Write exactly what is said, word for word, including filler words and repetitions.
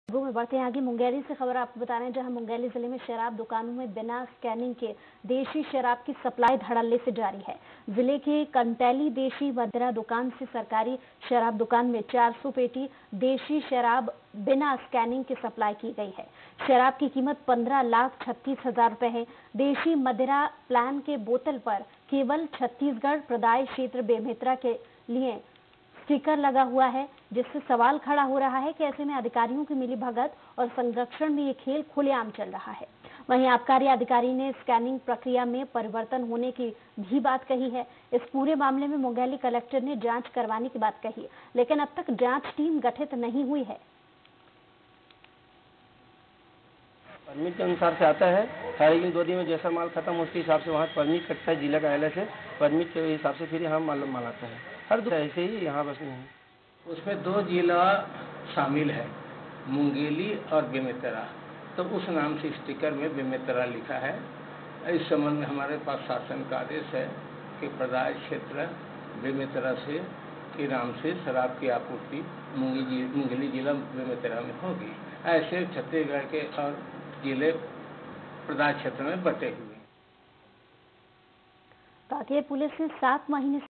खबरों में बढ़ते हैं आगे। मुंगेली से खबर आपको बता रहे हैं, जहां मुंगेली जिले में शराब दुकानों में बिना स्कैनिंग के देशी शराब की सप्लाई धड़ल्ले से जारी है। जिले के कंटैली देशी मदिरा दुकान से सरकारी शराब दुकान में चार सौ पेटी देशी शराब बिना स्कैनिंग के सप्लाई की गई है। शराब की कीमत पंद्रह लाख छत्तीस हजार रुपए है। देशी मदिरा प्लान के बोतल पर केवल छत्तीसगढ़ प्रदाय क्षेत्र बेमेतरा के लिए स्टिकर लगा हुआ है, जिससे सवाल खड़ा हो रहा है कि ऐसे में अधिकारियों की मिलीभगत और संरक्षण में ये खेल खुलेआम चल रहा है। वहीं आबकारी अधिकारी ने स्कैनिंग प्रक्रिया में परिवर्तन होने की भी बात कही है। इस पूरे मामले में मुंगेली कलेक्टर ने जांच करवाने की बात कही, लेकिन अब तक जांच टीम गठित नहीं हुई है। परमिट के अनुसार से आता है, लेकिन दो दिन में जैसा माल खत्म उसके हिसाब से वहाँ परमिट कटता है जिला कार्यालय से। परमिट के हिसाब से फिर यहाँ माल माल आता है। हर दूसरा ऐसे ही यहाँ बस नहीं है। उसमें दो जिला शामिल है, मुंगेली और बेमेतरा। तो उस नाम से स्टिकर में बेमेतरा लिखा है। इस संबंध में हमारे पास शासन का आदेश है कि प्रदाय क्षेत्र बेमेतरा से के नाम से शराब की आपूर्ति मुंगेली जिला बेमेतरा में होगी। ऐसे छत्तीसगढ़ के और जिले प्रदाय क्षेत्र में बटे हुए। कांकेर पुलिस ने सात महीने